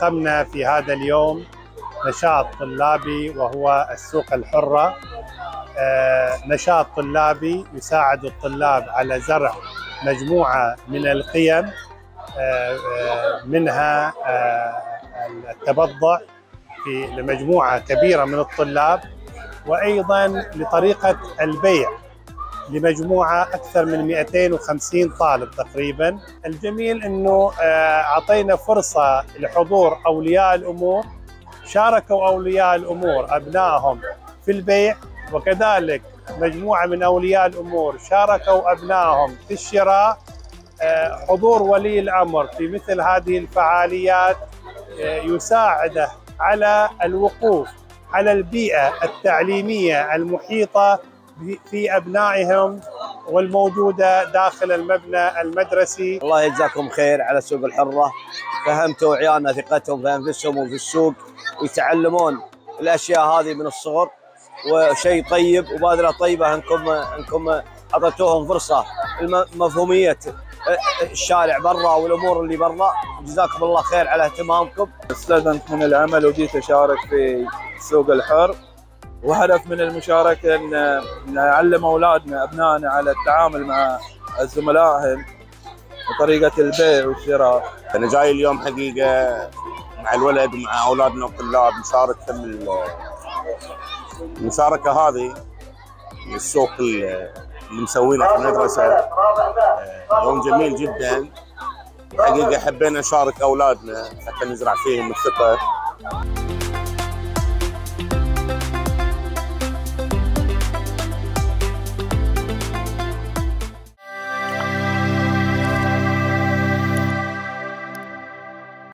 أقمنا في هذا اليوم نشاط طلابي وهو السوق الحرة. نشاط طلابي يساعد الطلاب على زرع مجموعة من القيم، منها التبضع لمجموعة كبيرة من الطلاب، وأيضا لطريقة البيع لمجموعة أكثر من 250 طالب تقريبا. الجميل أنه أعطينا فرصة لحضور أولياء الأمور، شاركوا أولياء الأمور أبنائهم في البيع، وكذلك مجموعة من أولياء الأمور شاركوا أبنائهم في الشراء. حضور ولي الأمر في مثل هذه الفعاليات يساعده على الوقوف على البيئة التعليمية المحيطة في أبنائهم والموجودة داخل المبنى المدرسي. الله يجزاكم خير على السوق الحرة، فهمتوا عيالنا ثقتهم في أنفسهم وفي السوق، ويتعلمون الأشياء هذه من الصغر، وشيء طيب وبادرة طيبة أنكم أعطيتوهم فرصة مفهومية الشارع برا والأمور اللي برا. جزاكم الله خير على اهتمامكم. استأذنت من العمل وجيت أشارك في السوق الحر، وهدف من المشاركة أن نعلم أولادنا أبنائنا على التعامل مع زملائهم وطريقة البيع والشراء. أنا جاي اليوم حقيقة مع الولد ومع أولادنا الطلاب نشارك في المشاركة هذه. السوق اللي مسوينه في المدرسة يوم جميل جدا حقيقة، حبينا نشارك أولادنا حتى نزرع فيهم الثقة.